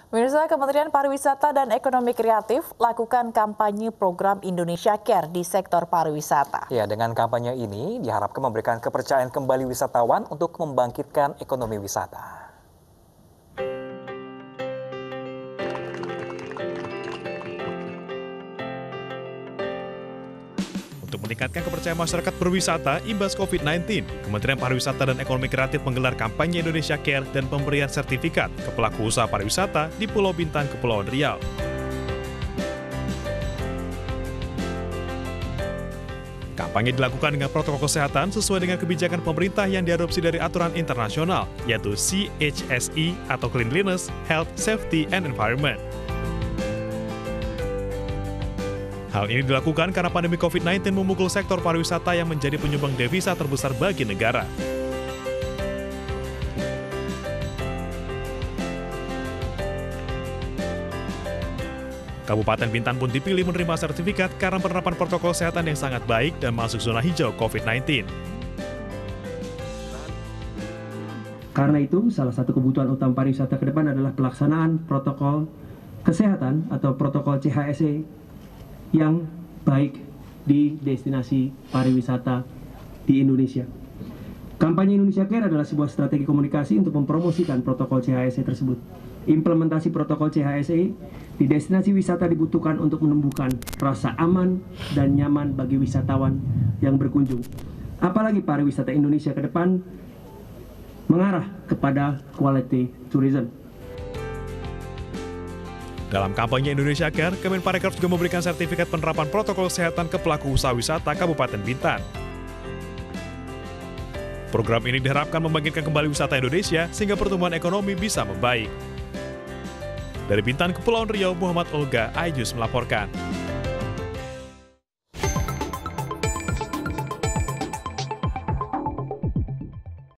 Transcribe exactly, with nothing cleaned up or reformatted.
Pemirsa, Kementerian Pariwisata dan Ekonomi Kreatif lakukan kampanye program Indonesia Care di sektor pariwisata. Ya, dengan kampanye ini diharapkan memberikan kepercayaan kembali wisatawan untuk membangkitkan ekonomi wisata. Untuk meningkatkan kepercayaan masyarakat berwisata imbas COVID sembilan belas, Kementerian Pariwisata dan Ekonomi Kreatif menggelar kampanye Indonesia Care dan pemberian sertifikat ke pelaku usaha pariwisata di Pulau Bintan, Kepulauan Riau. Kampanye dilakukan dengan protokol kesehatan sesuai dengan kebijakan pemerintah yang diadopsi dari aturan internasional, yaitu C H S E atau Cleanliness, Health, Safety, and Environment. Hal ini dilakukan karena pandemi COVID sembilan belas memukul sektor pariwisata yang menjadi penyumbang devisa terbesar bagi negara. Kabupaten Bintan pun dipilih menerima sertifikat karena penerapan protokol kesehatan yang sangat baik dan masuk zona hijau COVID sembilan belas. Karena itu, salah satu kebutuhan utama pariwisata ke depan adalah pelaksanaan protokol kesehatan atau protokol C H S E yang baik di destinasi pariwisata di Indonesia. Kampanye Indonesia Care adalah sebuah strategi komunikasi untuk mempromosikan protokol C H S E tersebut. Implementasi protokol C H S E di destinasi wisata dibutuhkan untuk menumbuhkan rasa aman dan nyaman bagi wisatawan yang berkunjung. Apalagi pariwisata Indonesia ke depan mengarah kepada quality tourism. Dalam kampanye Indonesia Care, Kemenparekraf juga memberikan sertifikat penerapan protokol kesehatan ke pelaku usaha wisata Kabupaten Bintan. Program ini diharapkan membangkitkan kembali wisata Indonesia sehingga pertumbuhan ekonomi bisa membaik. Dari Bintan, Kepulauan Riau, Muhammad Olga, iNews melaporkan.